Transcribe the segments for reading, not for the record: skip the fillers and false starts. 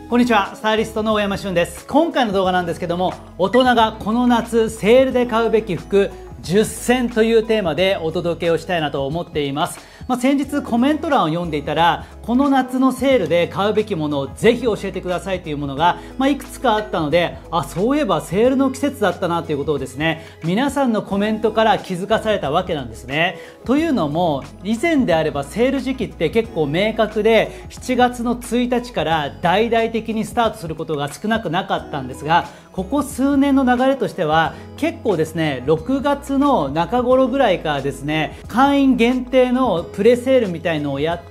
こんにちは、スタイリストの大山俊です。今回の動画なんですけども、大人がこの夏セールで買うべき服10選というテーマでお届けをしたいなと思っています。先日コメント欄を読んでいたら、この夏のセールで買うべきものをぜひ教えてくださいというものが、いくつかあったので、そういえばセールの季節だったなということをですね、皆さんのコメントから気づかされたわけなんですね。というのも、以前であればセール時期って結構明確で、7月の1日から大々的にスタートすることが少なくなかったんですが、ここ数年の流れとしては結構ですね、6月の中頃ぐらいからですね、会員限定のプレセールみたいのをやって、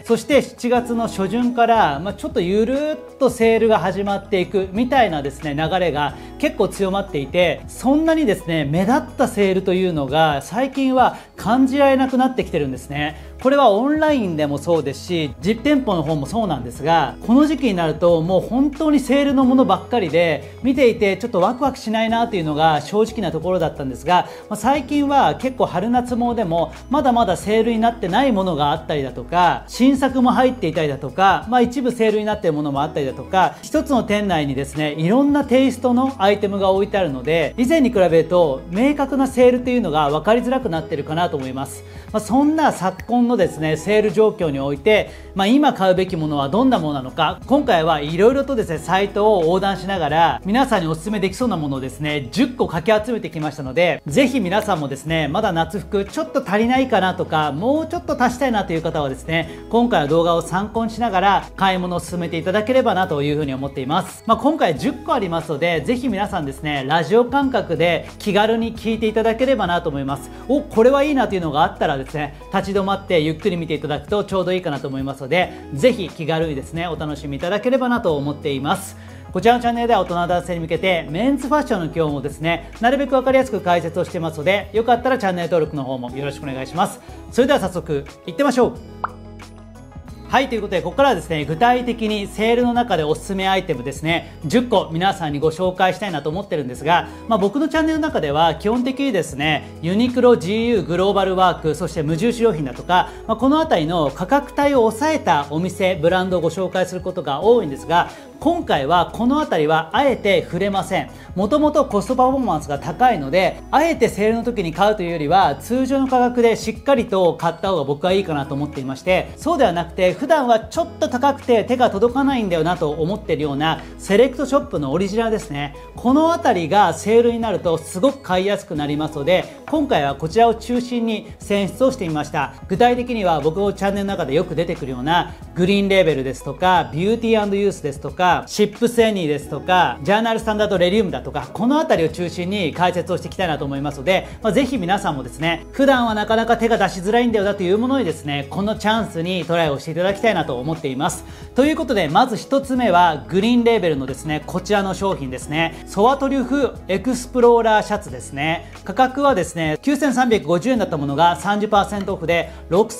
そして7月の初旬から、ちょっとゆるっとセールが始まっていくみたいなですね、流れが結構強まっていて、そんなにですね、目立ったセールというのが最近は感じられなくなってきてるんですね。これはオンラインでもそうですし、実店舗の方もそうなんですが、この時期になるともう本当にセールのものばっかりで、見ていてちょっとワクワクしないなというのが正直なところだったんですが、最近は結構春夏物でもまだまだセールになってないものがあったりだとか、新作も入っていたりだとか、一部セールになっているものもあったりだとか、一つの店内にですね、いろんなテイストのアイテムが置いてあるので、以前に比べると明確なセールというのが分かりづらくなっているかなと思います。そんな昨今のですね、セール状況において、今買うべきものはどんなものなのか、今回はいろいろとですね、サイトを横断しながら皆さんにお勧めできそうなものをですね、10個かき集めてきましたので、ぜひ皆さんもですね、まだ夏服ちょっと足りないかなとか、もうちょっと足したいなという方はですね、今回の動画を参考にしながら買い物を進めていただければなというふうに思っています。今回10個ありますので、ぜひ皆さんですね、ラジオ感覚で気軽に聞いていただければなと思います。これはいいなというのがあったらですね、立ち止まってゆっくり見ていただくとちょうどいいかなと思いますので、ぜひ気軽にですね、お楽しみいただければなと思っています。こちらのチャンネルでは大人男性に向けてメンズファッションの今日もですね、なるべく分かりやすく解説をしていますので、よかったらチャンネル登録の方もよろしくお願いします。それでは早速いってみましょう。はい、ということでここからはですね、具体的にセールの中でおすすめアイテムですね、10個皆さんにご紹介したいなと思ってるんですが、僕のチャンネルの中では基本的にですね、ユニクロ、GU、グローバルワーク、そして無印良品だとか、この辺りの価格帯を抑えたお店、ブランドをご紹介することが多いんですが、今回はこの辺りはあえて触れません。もともとコストパフォーマンスが高いので、あえてセールの時に買うというよりは通常の価格でしっかりと買った方が僕はいいかなと思っていまして、そうではなくて普段はちょっと高くて手が届かないんだよなと思っているようなセレクトショップのオリジナルですね、この辺りがセールになるとすごく買いやすくなりますので、今回はこちらを中心に選出をしてみました。具体的には僕のチャンネルの中でよく出てくるようなグリーンレーベルですとか、ビューティー&ユースですとか、シップスエニーですとか、ジャーナルスタンダードレリウムだとか、この辺りを中心に解説をしていきたいなと思いますので、ぜひ皆さんもですね、普段はなかなか手が出しづらいんだよなというものにですね、このチャンスにトライをしていただきたいなと思っています。ということで、まず1つ目はグリーンレーベルのですね、こちらの商品ですね、ソワトリュフエクスプローラーシャツですね。価格はですね、9350円だったものが 30% オフで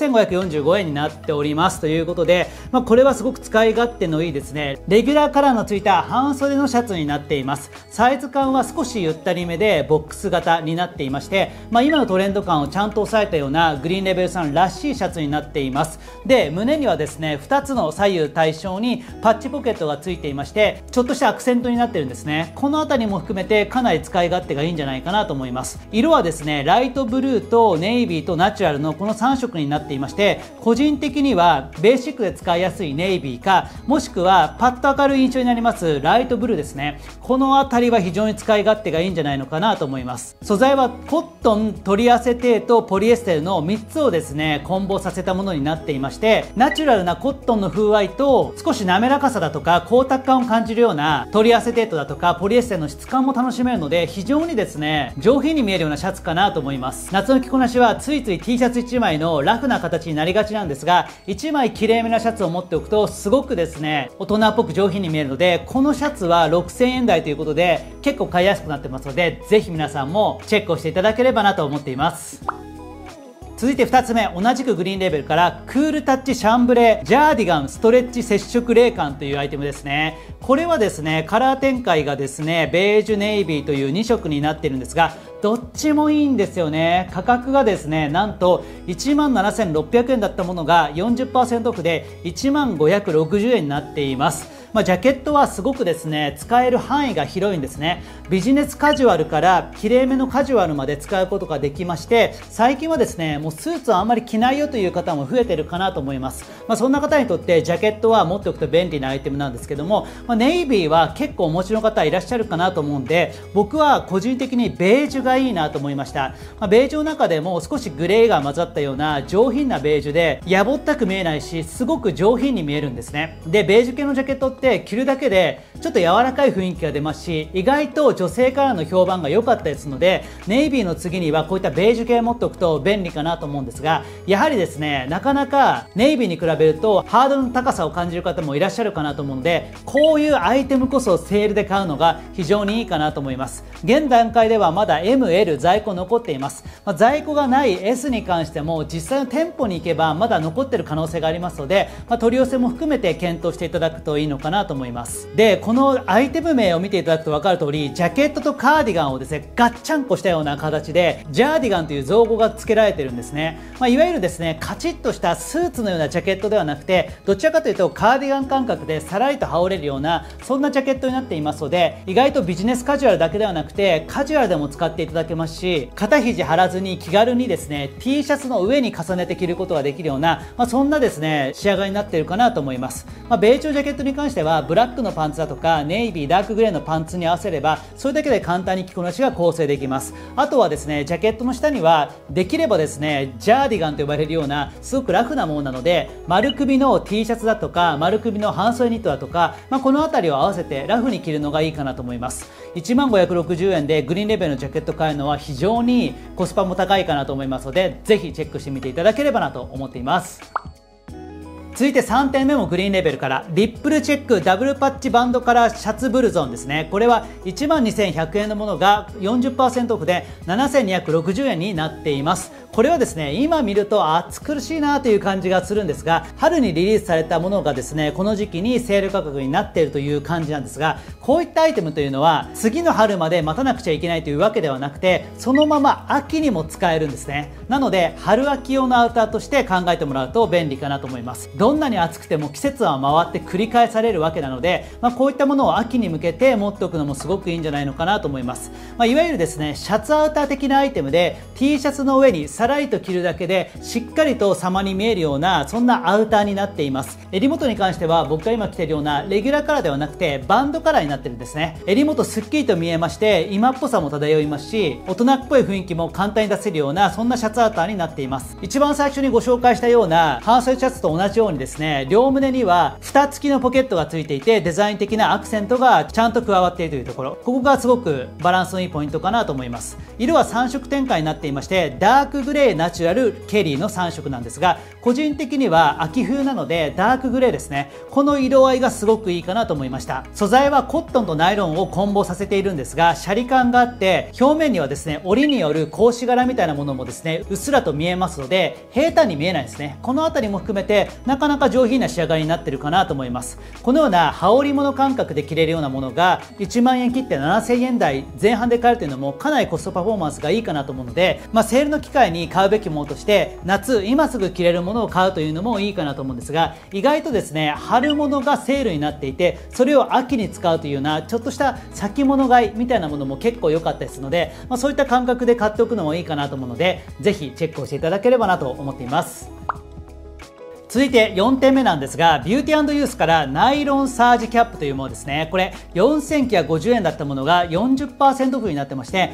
6545円になっておりますということで、これはすごく使い勝手のいいですね、レギュラーカラーのついた半袖のシャツになっています。サイズ感は少しゆったりめでボックス型になっていまして、今のトレンド感をちゃんと抑えたようなグリーンレベルさんらしいシャツになっています。で、胸にはですね、2つの左右対称にパッチポケットがついていまして、ちょっとしたアクセントになってるんですね。この辺りも含めてかなり使い勝手がいいんじゃないかなと思います。色はですね、ライトブルーとネイビーとナチュラルのこの3色になっていまして、個人的にはベーシックで使いやすいネイビーか、もしくはパッと明るい印象になりますライトブルーですね。この辺りは非常に使い勝手がいいんじゃないのかなと思います。素材はコットン、トリアセテート、ポリエステルの3つをですね、混紡させたものになっていまして、ナチュラルなコットンの風合いと少し滑らかさだとか光沢感を感じるようなトリアセテートだとかポリエステルの質感も楽しめるので、非常にですね、上品に見えるようなシャツかなと思います。夏の着こなしはついつい T シャツ1枚のラフな形になりがちなんですが、1枚綺麗めなシャツを持っておくとすごくですね、大人っぽく上品に見えるので、このシャツは6000円台ということで結構買いやすくなってますので、ぜひ皆さんもチェックをしていただければなと思っています。続いて2つ目、同じくグリーンレーベルからクールタッチシャンブレージャーディガンストレッチ接触冷感というアイテムですね。これはですね、カラー展開がですね、ベージュネイビーという2色になっているんですが、どっちもいいんですよね。価格がですね、なんと 17,600 円だったものが 40% オフで 15,560 円になっています。 ジャケットはすごくですね使える範囲が広いんですね。ビジネスカジュアルからきれいめのカジュアルまで使うことができまして、最近はですねもうスーツはあんまり着ないよという方も増えてるかなと思います。そんな方にとってジャケットは持っておくと便利なアイテムなんですけども、ネイビーは結構お持ちの方いらっしゃるかなと思うんで、僕は個人的にベージュがいいなと思いました。ベージュの中でも少しグレーが混ざったような上品なベージュで、やぼったく見えないしすごく上品に見えるんですね。でベージュ系のジャケットって着るだけでちょっと柔らかい雰囲気が出ますし、意外と女性からの評判が良かったりするので、ネイビーの次にはこういったベージュ系を持っておくと便利かなと思うんですが、やはりですねなかなかネイビーに比べるとハードルの高さを感じる方もいらっしゃるかなと思うので、こういうアイテムこそセールで買うのが非常にいいかなと思います。現段階ではまだ M、L 在庫残っています。在庫がない S に関しても実際の店舗に行けばまだ残っている可能性がありますので、取り寄せも含めて検討していただくといいのかなと思います。でこのアイテム名を見ていただくと分かる通り、ジャケットとカーディガンをですねガッチャンコしたような形でジャーディガンという造語が付けられているんですね。いわゆるですねカチッとしたスーツのようなジャケットではなくて、どちらかというとカーディガン感覚でさらりと羽織れるようなそんなジャケットになっていますので、意外とビジネスカジュアルだけではなくてカジュアルでも使っていただけますし、肩肘張らずに気軽にですね T シャツの上に重ねて着ることができるような、そんなですね仕上がりになっているかなと思います。ベージュジャケットに関してはブラックのパンツだとかネイビーダークグレーのパンツに合わせればそれだけで簡単に着こなしが構成できます。あとはですねジャケットの下にはできればですねジャーディガンと呼ばれるようなすごくラフなものなので、丸首の T シャツだとか丸首の半袖ニットだとか、この辺りを合わせてラフに着るのがいいかなと思います。1560円でグリーンレベルのジャケット買えるのは非常にコスパも高いかなと思いますので、ぜひチェックしてみていただければなと思っています。続いて3点目もグリーンレベルから、リップルチェックダブルパッチバンドカラーシャツブルゾンですね。これは 12,100 円のものが 40% オフで 7,260 円になっています。これはですね今見ると暑苦しいなという感じがするんですが、春にリリースされたものがですねこの時期にセール価格になっているという感じなんですが、こういったアイテムというのは次の春まで待たなくちゃいけないというわけではなくて、そのまま秋にも使えるんですね。なので春秋用のアウターとして考えてもらうと便利かなと思います。どんなに暑くても季節は回って繰り返されるわけなので、こういったものを秋に向けて持っておくのもすごくいいんじゃないのかなと思います。いわゆるですねシャツアウター的なアイテムで T シャツの上にさらりと着るだけでしっかりと様に見えるようなそんなアウターになっています。襟元に関しては僕が今着ているようなレギュラーカラーではなくてバンドカラーになってるんですね。襟元すっきりと見えまして今っぽさも漂いますし、大人っぽい雰囲気も簡単に出せるようなそんなシャツアウターになっています。一番最初にご紹介したような半袖シャツと同じようにですね、両胸には蓋付きのポケットが付いていてデザイン的なアクセントがちゃんと加わっているというところ、ここがすごくバランスのいいポイントかなと思います。色は3色展開になっていまして、ダークグレー、ナチュラル、ケリーの3色なんですが、個人的には秋冬なのでダークグレーですね、この色合いがすごくいいかなと思いました。素材はコットンとナイロンを混紡させているんですが、シャリ感があって表面にはですね織りによる格子柄みたいなものもですねうっすらと見えますので平坦に見えないですね。この辺りも含めてなかなか上品な仕上がりになっているかなと思います。このような羽織物感覚で着れるようなものが1万円切って7000円台前半で買えるというのもかなりコストパフォーマンスがいいかなと思うので、セールの機会に買うべきものとして夏今すぐ着れるものを買うというのもいいかなと思うんですが、意外とですね春物がセールになっていてそれを秋に使うというようなちょっとした先物買いみたいなものも結構良かったですので、そういった感覚で買っておくのもいいかなと思うので、ぜひチェックをしていただければなと思っています。続いて4点目なんですが、ビューティー&ユースからナイロンサージキャップというものですね。これ4950円だったものが 40% オフになってまして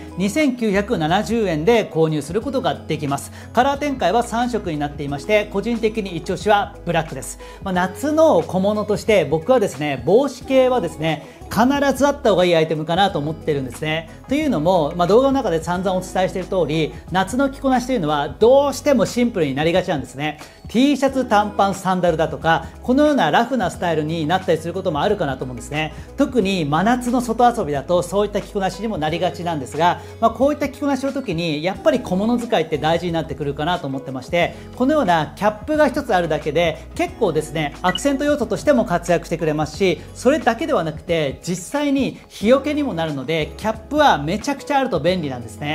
2970円で購入することができます。カラー展開は3色になっていまして、個人的に一押しはブラックです。夏の小物として僕はですね帽子系はですね必ずあった方がいいアイテムかなと思ってるんですね。というのも、動画の中で散々お伝えしている通り、夏の着こなしというのはどうしてもシンプルになりがちなんですね。T シャツ、短パン、サンダルだとか、このようなラフなスタイルになったりすることもあるかなと思うんですね。特に真夏の外遊びだとそういった着こなしにもなりがちなんですが、こういった着こなしの時にやっぱり小物使いって大事になってくるかなと思ってまして、このようなキャップが一つあるだけで結構ですねアクセント要素としても活躍してくれますし、それだけではなくて実際に日よけにもなるのでキャップはめちゃくちゃあると便利なんですね。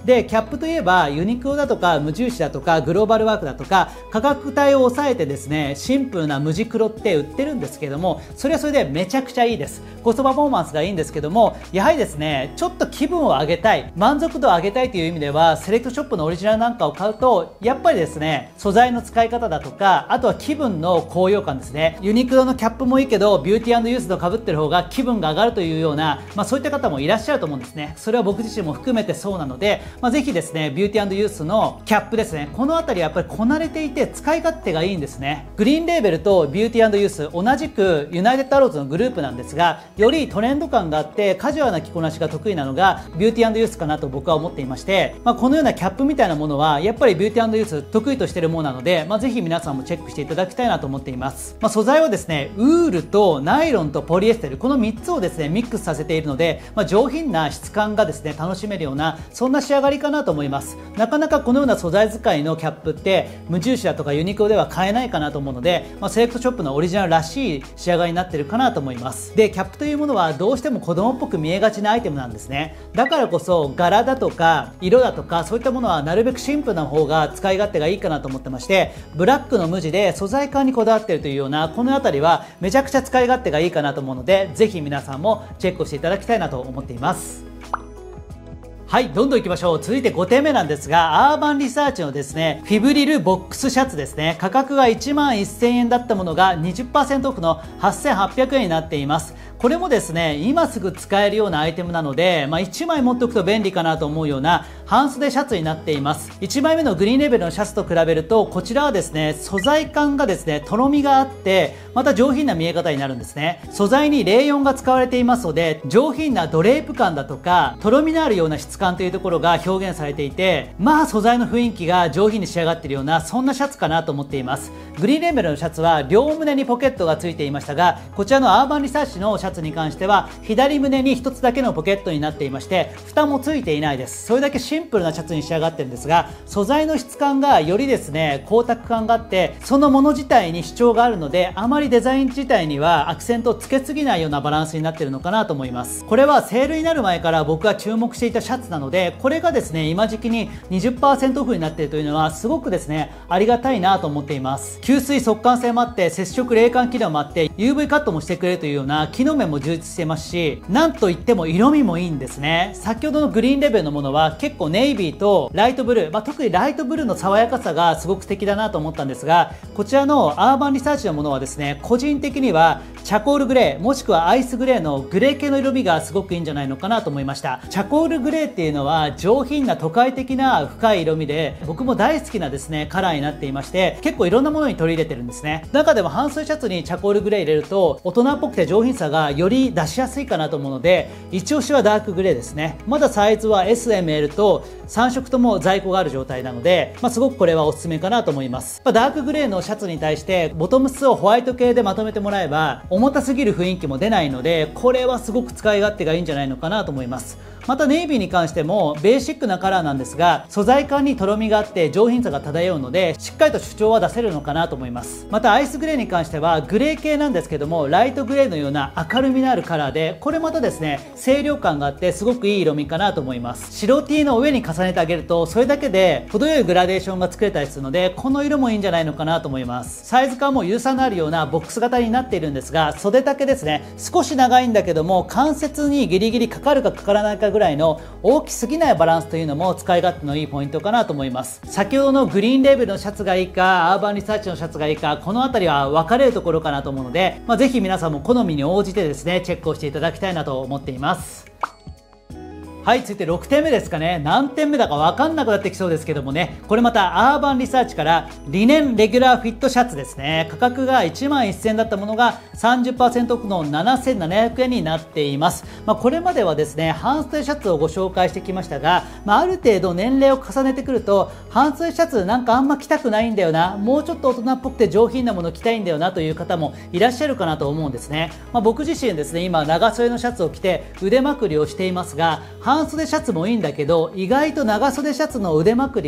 でキャップといえばユニクロだとか無印だとかグローバルワークだとか価格帯を抑えてですねシンプルな無地黒って売ってるんですけども、それはそれでめちゃくちゃいいです。コストパフォーマンスがいいんですけども、やはりですねちょっと気分を上げたい、満足度を上げたいという意味ではセレクトショップのオリジナルなんかを買うとやっぱりですね素材の使い方だとか、あとは気分の高揚感ですね。ユニクロのキャップもいいけどビューティー&ユースと被ってる方が気分が上がるというような、そういった方もいらっしゃると思うんですね。それは僕自身も含めてそうなので、ぜひですねビューティー&ユースのキャップですね、この辺りはやっぱりこなれていて使い勝手がいいんですね。グリーンレーベルとビューティー&ユース同じくユナイテッドアローズのグループなんですが、よりトレンド感があってカジュアルな着こなしが得意なのがビューティー&ユースかなと僕は思っていまして、このようなキャップみたいなものはやっぱりビューティー&ユース得意としているものなので、ぜひ皆さんもチェックしていただきたいなと思っています。素材はですねウールとナイロンとポリエステル、この3つをですねミックスさせているので、上品な質感がですね楽しめるようなそんな仕上がりかなと思います。なかなかこのような素材使いのキャップって無印だとかユニクロでは買えないかなと思うので、セレクトショップのオリジナルらしい仕上がりになっているかなと思います。でキャップというものはどうしても子供っぽく見えがちなアイテムなんですね。だからこそ柄だとか色だとかそういったものはなるべくシンプルな方が使い勝手がいいかなと思ってまして、ブラックの無地で素材感にこだわっているというようなこの辺りはめちゃくちゃ使い勝手がいいかなと思うので、ぜひ皆さんもチェックしていただきたいなと思っています。はい、どんどん行きましょう。続いて5点目なんですが、アーバンリサーチのですねフィブリルボックスシャツですね。価格が1万1000円だったものが 20% オフの8800円になっています。これもですね今すぐ使えるようなアイテムなので、1枚持っておくと便利かなと思うような半袖シャツになっています。1枚目のグリーンレベルのシャツと比べると、こちらはですね素材感がですねとろみがあってまた上品な見え方になるんですね。素材にレーヨンが使われていますので、上品なドレープ感だとかとろみのあるような質感というところが表現されていて、素材の雰囲気が上品に仕上がっているようなそんなシャツかなと思っています。グリーンレベルのシャツは両胸にポケットがついていましたが、こちらのアーバンリサーチのシャツに関しては左胸に1つだけのポケットになっていまして、蓋もついていないです。それだけシンプルなシャツに仕上がってるんですが、素材の質感がよりですね光沢感があって、そのもの自体に主張があるので、あまりデザイン自体にはアクセントをつけすぎないようなバランスになっているのかなと思います。これはセールになる前から僕が注目していたシャツなので、これがですね今時期に 20% オフになっているというのはすごくですねありがたいなと思っています。吸水速乾性もあって、接触冷感機能もあって UV カットもしてくれるというような機能面も充実していますし、なんといっても色味もいいんですね。先ほどのグリーンレベルのものは結構ネイビーとライトブルー、特にライトブルーの爽やかさがすごく素敵だなと思ったんですが、こちらのアーバンリサーチのものはですね個人的にはチャコールグレーもしくはアイスグレーのグレー系の色味がすごくいいんじゃないのかなと思いました。チャコールグレーっていうのは上品な都会的な深い色味で、僕も大好きなですねカラーになっていまして、結構いろんなものに取り入れてるんですね。中でも半袖シャツにチャコールグレー入れると大人っぽくて上品さがより出しやすいかなと思うので、一押しはダークグレーですね。まだサイズは S、M、L と3色とも在庫がある状態なので、すごくこれはおすすめかなと思います。ダークグレーのシャツに対してボトムスをホワイト系でまとめてもらえば重たすぎる雰囲気も出ないので、これはすごく使い勝手がいいんじゃないのかなと思います。またネイビーに関してもベーシックなカラーなんですが、素材感にとろみがあって上品さが漂うので、しっかりと主張は出せるのかなと思います。またアイスグレーに関してはグレー系なんですけども、ライトグレーのような明るみのあるカラーで、これまたですね清涼感があってすごくいい色味かなと思います。白 T の上に重ねてあげるとそれだけで程よいグラデーションが作れたりするので、この色もいいんじゃないのかなと思います。サイズ感も優差のあるようなボックス型になっているんですが、袖丈ですね少し長いんだけども関節にギリギリかかるかかからないかぐらいの大きすぎないバランスというのも使い勝手のいいポイントかなと思います。先ほどのグリーンレーベルのシャツがいいかアーバンリサーチのシャツがいいか、この辺りは分かれるところかなと思うので、ぜひ皆さんも好みに応じてですねチェックをしていただきたいなと思っています。はい、続いて6点目ですかね。何点目だか分かんなくなってきそうですけどもね、これまたアーバンリサーチからリネンレギュラーフィットシャツですね。価格が1万1000円だったものが 30% オフの7700円になっています。これまではですね半袖シャツをご紹介してきましたが、ある程度年齢を重ねてくると半袖シャツなんかあんま着たくないんだよな、もうちょっと大人っぽくて上品なもの着たいんだよなという方もいらっしゃるかなと思うんですね。僕自身ですね今長袖のシャツを着て腕まくりをしていますが、半袖シャツもいいんだけど意外と長袖シャツの腕まくりが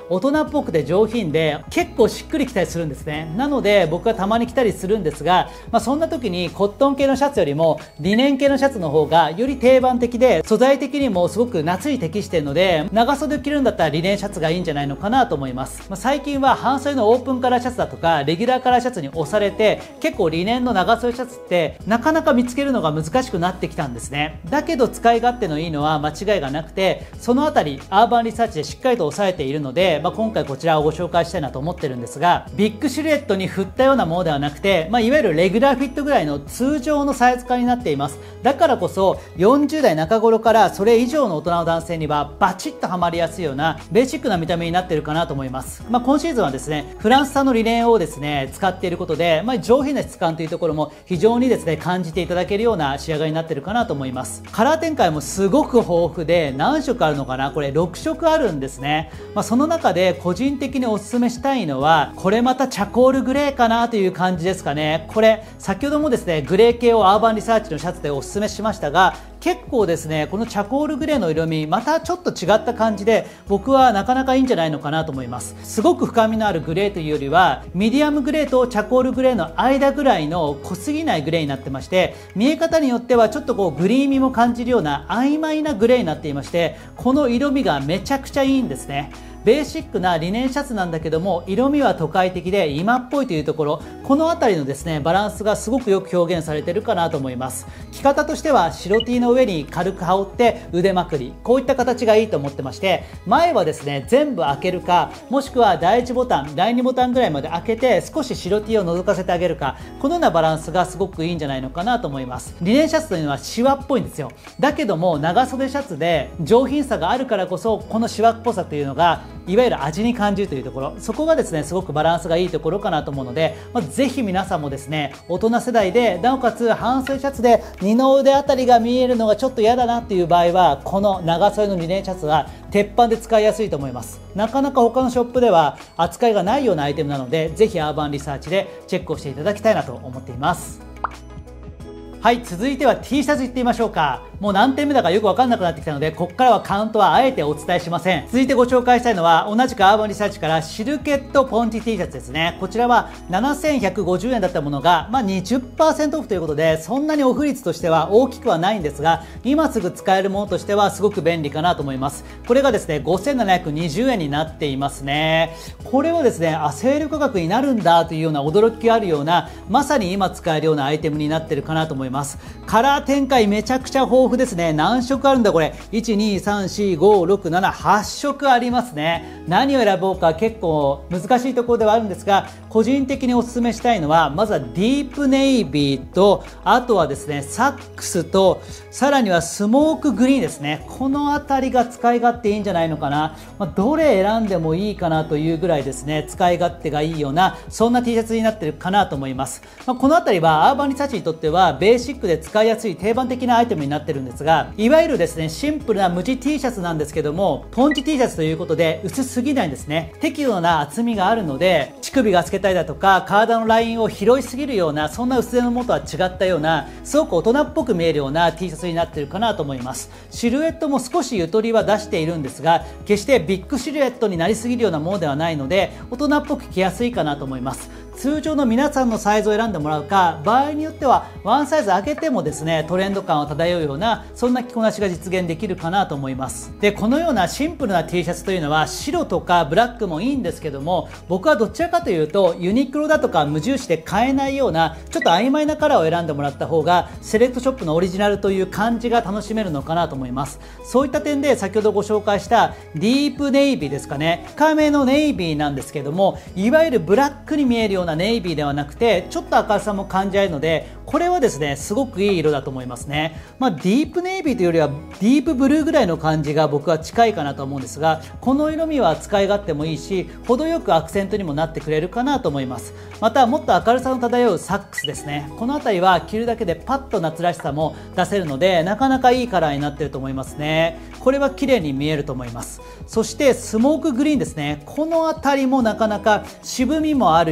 大人っぽくて上品で結構しっくりきたりするんですね。なので僕はたまに着たりするんですが、そんな時にコットン系のシャツよりもリネン系のシャツの方がより定番的で、素材的にもすごく夏に適しているので、長袖を着るんだったらリネンシャツがいいんじゃないのかなと思います。最近は半袖のオープンカラーシャツだとかレギュラーカラーシャツに押されて、結構リネンの長袖シャツってなかなか見つけるのが難しくなってきたんですね。だけど使い勝手のいいのは間違いがなくて、そのあたりアーバンリサーチでしっかりと抑えているので、今回こちらをご紹介したいなと思ってるんですが、ビッグシルエットに振ったようなものではなくて、いわゆるレギュラーフィットぐらいの通常のサイズ感になっています。だからこそ40代中頃からそれ以上の大人の男性にはバチッとはまりやすいようなベーシックな見た目になっているかなと思います。今シーズンはですね、フランス産のリネンをですね使っていることで、上品な質感というところも非常にですね感じていただけるような仕上がりになっているかなと思います。カラー展開もすごく豊富で、何色あるのかな、これ6色あるんですね。その中で個人的におすすめしたいのは、これまたチャコールグレーかなという感じですかね。これ先ほどもですねグレー系をアーバンリサーチのシャツでおすすめしましたが、結構ですねこのチャコールグレーの色味またちょっと違った感じで、僕はなかなかいいんじゃないのかなと思います。すごく深みのあるグレーというよりは、ミディアムグレーとチャコールグレーの間ぐらいの濃すぎないグレーになってまして、見え方によってはちょっとグリーン味も感じるような曖昧なグレーになっていまして、この色味がめちゃくちゃいいんですね。ベーシックなリネンシャツなんだけども、色味は都会的で今っぽいというところ、この辺りのですねバランスがすごくよく表現されているかなと思います。着方としては白 T の上に軽く羽織って腕まくり、こういった形がいいと思ってまして、前はですね全部開けるか、もしくは第1ボタン第2ボタンぐらいまで開けて少し白 T を覗かせてあげるか、このようなバランスがすごくいいんじゃないのかなと思います。リネンシャツというのはシワっぽいんですよ。だけども長袖シャツで上品さがあるからこそ、このシワっぽさというのがいわゆる味に感じるというところ、そこがですねすごくバランスがいいところかなと思うので、ぜひ皆さんもですね大人世代でなおかつ半袖シャツで二の腕あたりが見えるのがちょっと嫌だなっていう場合は、この長袖のリネンシャツは鉄板で使いやすいと思います。なかなか他のショップでは扱いがないようなアイテムなので、ぜひアーバンリサーチでチェックをしていただきたいなと思っています。はい、続いては T シャツいってみましょうか。もう何点目だかよく分かんなくなってきたので、ここからはカウントはあえてお伝えしません。続いてご紹介したいのは、同じくアーバンリサーチからシルケットポンチ T シャツですね。こちらは7150円だったものが、20% オフということで、そんなにオフ率としては大きくはないんですが、今すぐ使えるものとしてはすごく便利かなと思います。これがですね5720円になっていますね。これはですねセール価格になるんだというような驚きがあるような、まさに今使えるようなアイテムになっているかなと思います。カラー展開めちゃくちゃ豊富ですね。何色あるんだこれ、1234567 色ありますね。何を選ぼうか結構難しいところではあるんですが、個人的にお勧めしたいのは、まずはディープネイビーと、あとはですねサックスと、さらにはスモークグリーンですね。この辺りが使い勝手いいんじゃないのかな。どれ選んでもいいかなというぐらいですね使い勝手がいいような、そんな T シャツになっているかなと思います。この辺りはアーバンリサーチにとってはベーシックで使いやすい定番的なアイテムになってるんですが、いわゆるですねシンプルな無地 T シャツなんですけども、ポンチ T シャツということで薄すぎないんですね。適度な厚みがあるので、乳首が透けたりだとか体のラインを拾いすぎるような、そんな薄手のものとは違ったような、すごく大人っぽく見えるような T シャツになっているかなと思います。シルエットも少しゆとりは出しているんですが、決してビッグシルエットになりすぎるようなものではないので、大人っぽく着やすいかなと思います。通常の皆さんのサイズを選んでもらうか、場合によってはワンサイズ上げてもですねトレンド感を漂うような、そんな着こなしが実現できるかなと思います。でこのようなシンプルな T シャツというのは白とかブラックもいいんですけども、僕はどちらかというとユニクロだとか無印で買えないようなちょっと曖昧なカラーを選んでもらった方が、セレクトショップのオリジナルという感じが楽しめるのかなと思います。そういった点で先ほどご紹介したディープネイビーですかね、深めのネイビーなんですけども、いわゆるブラックに見えるようなネイビーではなくて、ちょっと明るさも感じられるので、これはですねすごくいい色だと思いますね。ディープネイビーというよりはディープブルーぐらいの感じが僕は近いかなと思うんですが、この色味は使い勝手もいいし、程よくアクセントにもなってくれるかなと思います。またもっと明るさの漂うサックスですね。この辺りは着るだけでパッと夏らしさも出せるので、なかなかいいカラーになっていると思いますね。これは綺麗に見えると思います。そしてスモークグリーンですね。この辺りもなかなか渋みもあるようなグ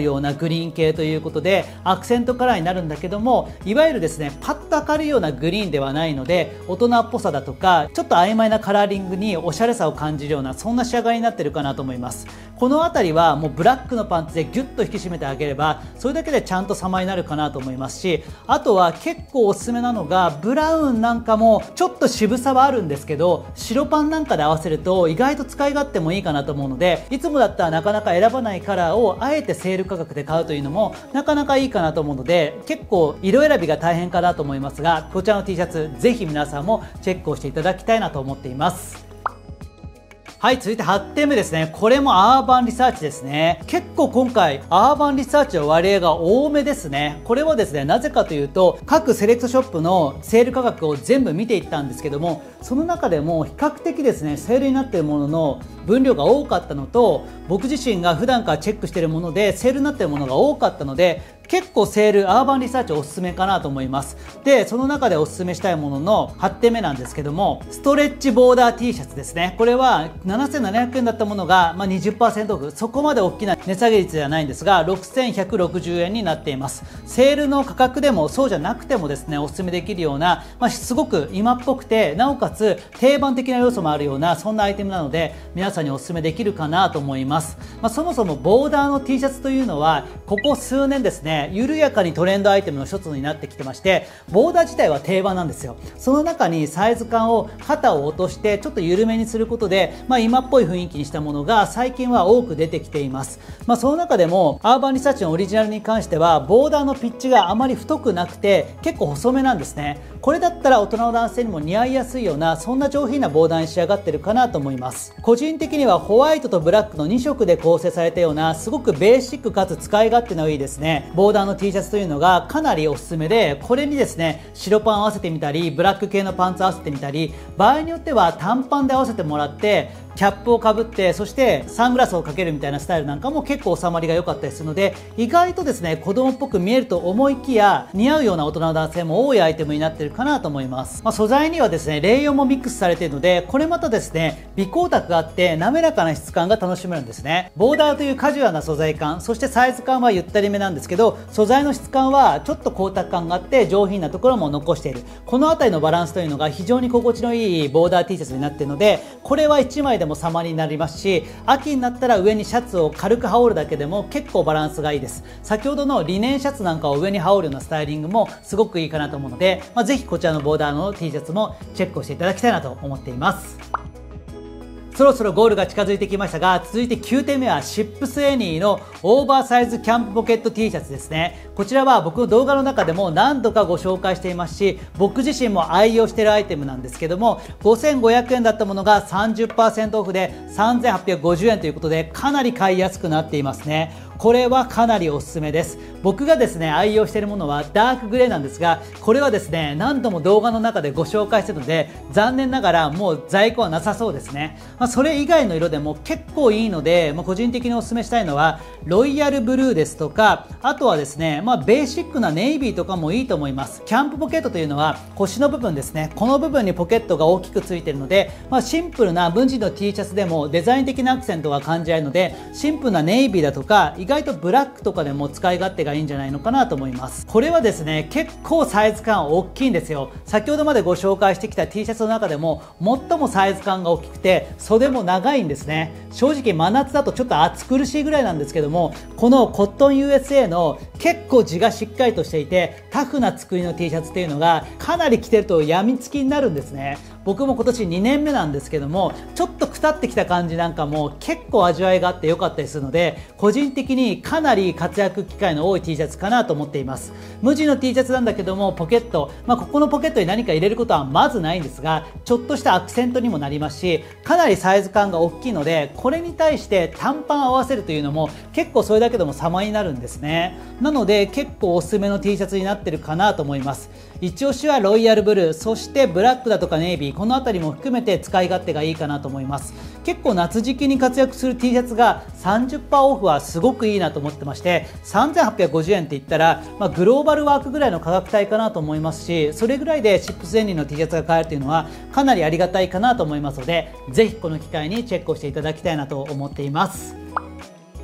グリーン系ということでアクセントカラーになるんだけども、いわゆるですねパッと明るいようなグリーンではないので、大人っぽさだとかちょっと曖昧なカラーリングにおしゃれさを感じるような、そんな仕上がりになってるかなと思います。この辺りはもうブラックのパンツでギュッと引き締めてあげれば、それだけでちゃんと様になるかなと思いますし、あとは結構おすすめなのがブラウンなんかもちょっと渋さはあるんですけど、白パンなんかで合わせると意外と使い勝手もいいかなと思うので、いつもだったらなかなか選ばないカラーをあえてセール価格で買うというのもなかなかいいかなと思うので、結構色選びが大変かなと思いますが、こちらの T シャツぜひ皆さんもチェックをしていただきたいなと思っています。はい、続いて8点目ですね。これもアーバンリサーチですね。結構今回アーバンリサーチの割合が多めですね。これはですね、なぜかというと各セレクトショップのセール価格を全部見ていったんですけども、その中でも比較的ですねセールになっているものの分量が多かったのと、僕自身が普段からチェックしているものでセールになっているものが多かったので、結構セールアーバンリサーチおすすめかなと思います。でその中でおすすめしたいものの8点目なんですけども、ストレッチボーダー T シャツですね。これは7700円だったものが、20% オフ、そこまで大きな値下げ率ではないんですが6160円になっています。セールの価格でもそうじゃなくてもですねおすすめできるような、すごく今っぽくてなおかつ定番的な要素もあるような、そんなアイテムなので皆さんにおすすめできるかなと思います。そもそもボーダーの T シャツというのはここ数年ですね緩やかにトレンドアイテムの一つになってきてまして、ボーダー自体は定番なんですよ。その中にサイズ感を肩を落としてちょっと緩めにすることで、今っぽい雰囲気にしたものが最近は多く出てきています。その中でもアーバンリサーチのオリジナルに関してはボーダーのピッチがあまり太くなくて結構細めなんですね。これだったら大人の男性にも似合いやすいような、そんな上品なボーダーに仕上がってるかなと思います。個人的にはホワイトとブラックの2色で構成されたような、すごくベーシックかつ使い勝手のいいですねボーダーの T シャツというのがかなりおすすめで、これにですね白パン合わせてみたりブラック系のパンツ合わせてみたり、場合によっては短パンで合わせてもらってキャップをかぶってそしてサングラスをかけるみたいなスタイルなんかも結構収まりが良かったりするので、意外とですね子供っぽく見えると思いきや似合うような大人の男性も多いアイテムになっているかなと思います。素材にはですねレイヨンもミックスされているので、これまたですね微光沢があって滑らかな質感が楽しめるんですね。ボーダーというカジュアルな素材感、そしてサイズ感はゆったりめなんですけど、素材の質感はちょっと光沢感があって上品なところも残している、この辺りのバランスというのが非常に心地のいいボーダー T シャツになっているので、これは1枚でも様になりますし、秋になったら上にシャツを軽く羽織るだけでも結構バランスがいいです。先ほどのリネンシャツなんかを上に羽織るようなスタイリングもすごくいいかなと思うので、ぜひこちらのボーダーの T シャツもチェックをしていただきたいなと思っています。そろそろゴールが近づいてきましたが、続いて9点目はシップスエニーのオーバーサイズキャンプポケット T シャツですね。こちらは僕の動画の中でも何度かご紹介していますし、僕自身も愛用しているアイテムなんですけども、5500円だったものが 30% オフで3850円ということでかなり買いやすくなっていますね。これはかなりおすすめです。僕がですね愛用しているものはダークグレーなんですが、これはですね何度も動画の中でご紹介しているので残念ながらもう在庫はなさそうですね。それ以外の色でも結構いいので、個人的におすすめしたいのはロイヤルブルーですとか、あとはですねベーシックなネイビーとかもいいと思います。キャンプポケットというのは腰の部分ですね、この部分にポケットが大きくついているので、シンプルな文字の T シャツでもデザイン的なアクセントが感じられるので、シンプルなネイビーだとか意外とブラックとかでも使い勝手がいいんじゃないのかなと思います。これはですね結構サイズ感大きいんですよ。先ほどまでご紹介してきた T シャツの中でも最もサイズ感が大きくて袖も長いんですね。正直真夏だとちょっと暑苦しいぐらいなんですけども、このコットン USA の結構地がしっかりとしていてタフな作りの T シャツっていうのがかなり着てると病みつきになるんですね。僕も今年2年目なんですけども、ちょっとくたってきた感じなんかも結構味わいがあって良かったりするので、個人的にかなり活躍機会の多い T シャツかなと思っています。無地の T シャツなんだけどもポケット、ここのポケットに何か入れることはまずないんですが、ちょっとしたアクセントにもなりますし、かなりサイズ感が大きいので、これに対して短パン合わせるというのも結構それだけでも様になるんですね。なので結構おすすめの T シャツになってるかなと思います。一押しはロイヤルブルー、そしてブラックだとかネイビー、この辺りも含めて使い勝手がいいかなと思います。結構夏時期に活躍する T シャツが 30% オフはすごくいいなと思ってまして、3850円って言ったら、グローバルワークぐらいの価格帯かなと思いますし、それぐらいでシップスエンディの T シャツが買えるというのはかなりありがたいかなと思いますので、ぜひこの機会にチェックをしていただきたいなと思っています。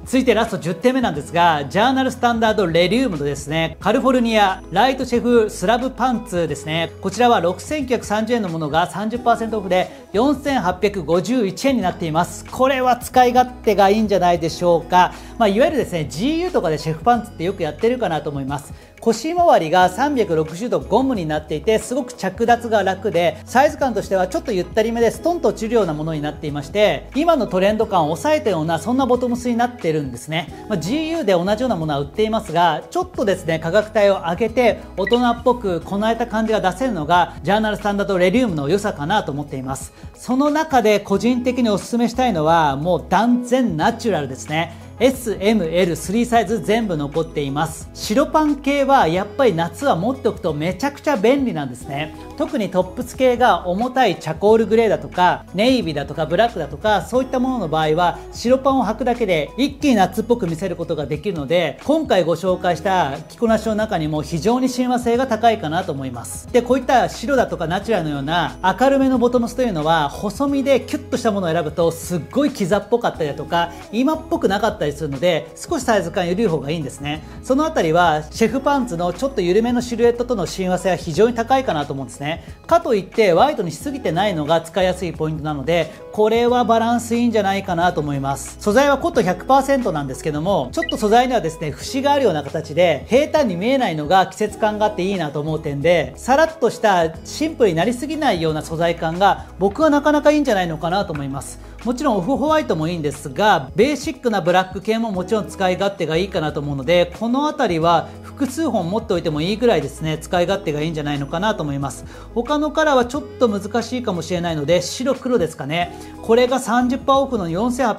続いてラスト10点目なんですが、ジャーナルスタンダードレリウムのですね、カリフォルニアライトシェフスラブパンツですね。こちらは6930円のものが 30% オフで4851円になっています。これは使い勝手がいいんじゃないでしょうか。いわゆるですね、GU とかでシェフパンツってよくやってるかなと思います。腰回りが360度ゴムになっていて、すごく着脱が楽で、サイズ感としてはちょっとゆったりめでストンと落ちるようなものになっていまして、今のトレンド感を抑えたようなそんなボトムスになっているんですね。GU で同じようなものは売っていますが、ちょっとですね価格帯を上げて大人っぽくこなれた感じが出せるのがジャーナルスタンダードレリウムの良さかなと思っています。その中で個人的にお勧めしたいのはもう断然ナチュラルですね。S、M、L、3サイズ全部残っています。白パン系はやっぱり夏は持っておくとめちゃくちゃ便利なんですね。特にトップス系が重たいチャコールグレーだとかネイビーだとかブラックだとかそういったものの場合は白パンを履くだけで一気に夏っぽく見せることができるので、今回ご紹介した着こなしの中にも非常に親和性が高いかなと思います。で、こういった白だとかナチュラルのような明るめのボトムスというのは細身でキュッとしたものを選ぶとすっごいキザっぽかったりだとか今っぽくなかったりするので、少しサイズ感緩い方がいいんですね。そのあたりはシェフパンツのちょっと緩めのシルエットとの親和性は非常に高いかなと思うんですね。かといってワイドにしすぎてないのが使いやすいポイントなので、これはバランスいいんじゃないかなと思います。素材はコットン 100% なんですけども、ちょっと素材にはですね節があるような形で平坦に見えないのが季節感があっていいなと思う点で、さらっとしたシンプルになりすぎないような素材感が僕はなかなかいいんじゃないのかなと思います。もちろんオフホワイトもいいんですが、ベーシックなブラック系ももちろん使い勝手がいいかなと思うので、この辺りは複数本持っておいてもいいぐらいですね使い勝手がいいんじゃないのかなと思います。他のカラーはちょっと難しいかもしれないので白黒ですかね。これが 30% オフの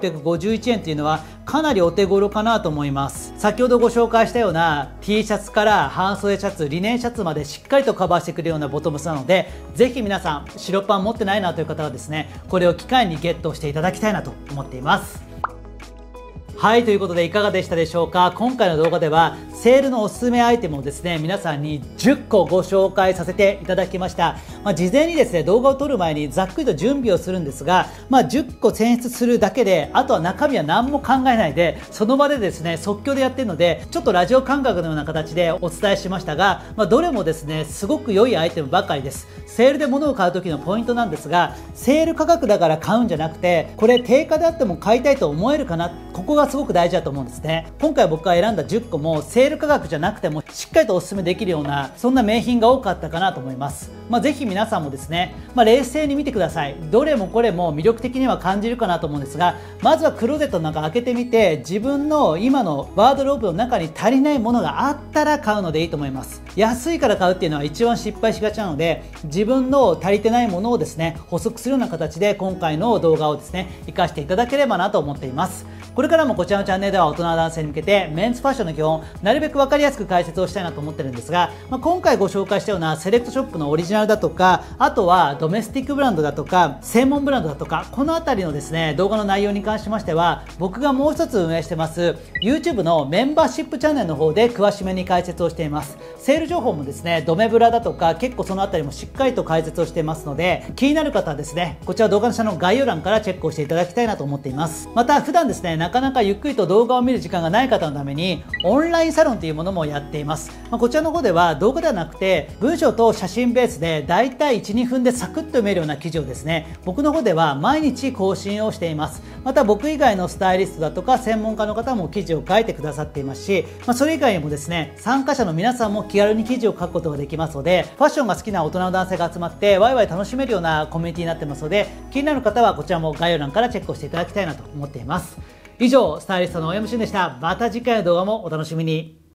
4851円というのはかなりお手頃かなと思います。先ほどご紹介したような T シャツから半袖シャツ、リネンシャツまでしっかりとカバーしてくれるようなボトムスなので、ぜひ皆さん白パン持ってないなという方はですねこれを機会にゲットしていただきたいなと思っています。はい、ということでいかがでしたでしょうか。今回の動画ではセールのおすすめアイテムをですね皆さんに10個ご紹介させていただきました。事前にですね動画を撮る前にざっくりと準備をするんですが、10個選出するだけであとは中身は何も考えないでその場でですね即興でやってるので、ちょっとラジオ感覚のような形でお伝えしましたが、どれもですねすごく良いアイテムばかりです。セールで物を買う時のポイントなんですが、セール価格だから買うんじゃなくて、これ定価であっても買いたいと思えるかな、ここがすごく大事だと思うんですね。今回僕が選んだ10個もセール価格じゃなくてもしっかりとお勧めできるようなそんな名品が多かったかなと思います。ぜひ皆さんもですね、冷静に見てください。どれもこれも魅力的には感じるかなと思うんですが、まずはクローゼットの中開けてみて、自分の今のワードローブの中に足りないものがあったら買うのでいいと思います。安いから買うっていうのは一番失敗しがちなので、自分の足りてないものをですね補足するような形で今回の動画をですね活かしていただければなと思っています。これからもこちらのチャンネルでは大人な男性に向けてメンズファッションの基本なるべく分かりやすく解説をしたいなと思ってるんですが、今回ご紹介したようなセレクトショップのオリジナルだとか、あとはドメスティックブランドだとか専門ブランドだとか、この辺りのですね動画の内容に関しましては僕がもう一つ運営してます YouTube のメンバーシップチャンネルの方で詳しめに解説をしています。セール情報もですねドメブラだとか結構その辺りもしっかりと解説をしていますので、気になる方はですねこちら動画の下の概要欄からチェックをしていただきたいなと思っています。また普段ですねなかなかゆっくりと動画を見る時間がない方のためにオンラインサロンというものもやっています。こちらの方では動画ではなくて文章と写真ベースでだいたい 1,2 分でサクッと読めるような記事をですね僕の方では毎日更新をしています。また僕以外のスタイリストだとか専門家の方も記事を書いてくださっていますし、それ以外にもですね参加者の皆さんも気軽に記事を書くことができますので、ファッションが好きな大人の男性が集まってワイワイ楽しめるようなコミュニティになってますので、気になる方はこちらも概要欄からチェックをしていただきたいなと思っています。以上スタイリストの大山俊でした。また次回の動画もお楽しみに。